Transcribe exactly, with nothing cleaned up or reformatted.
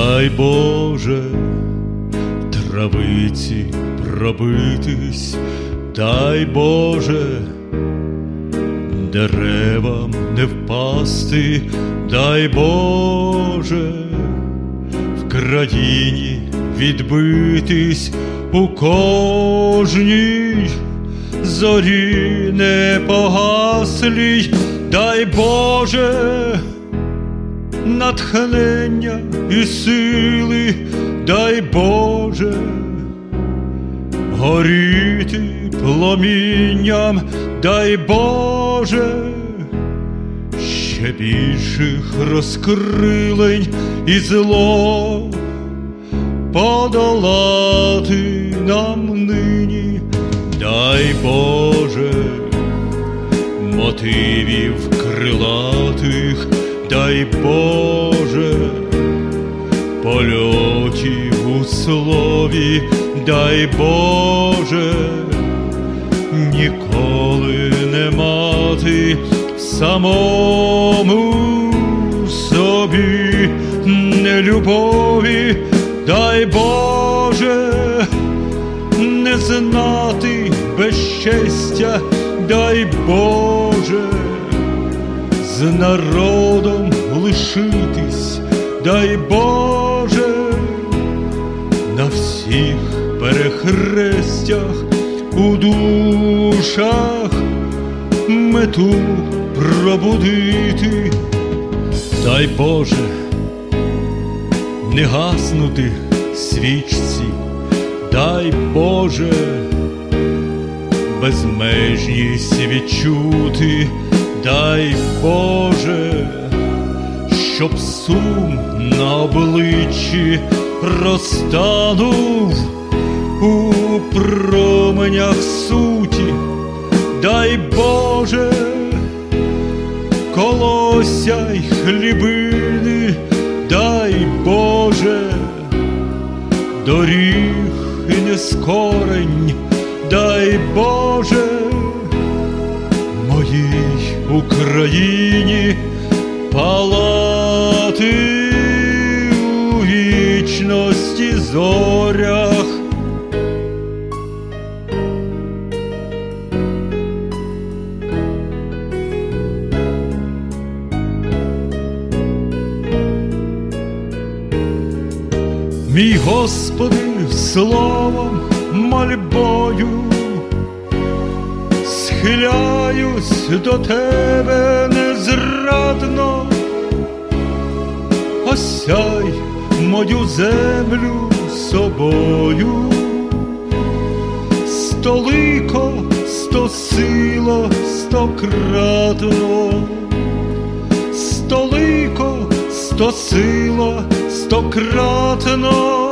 Дай Боже травиці пробитись, дай Боже деревам не впасти, дай Боже в країні відбитись у кожній зорі непогаслій, дай Боже натхнення і сили, дай Боже горіти пломінням, дай Боже ще більших розкрилень і зло подолати нам нині, дай Боже мотивів крилатих, дай Боже польотів у слові, дай Боже ніколи не мати в самому собі нелюбові, дай Боже не знати безчестя, дай Боже з народом лишитись, дай Боже на всіх перехрестях у душах мету пробудити, дай Боже не гаснути свічці, дай Боже безмежність відчути, дай Боже щоб сум на обличчі розтанув у променях суті, дай Боже колося й хлібини, дай Боже доріг і нескорень, дай Боже моїй Україні палати у вічності зорях. Мій Господи, словом, мольбою схиляюсь до Тебе незрадно, осяй мою землю собою. Столико, стосило стократно, столико, стосило стократно,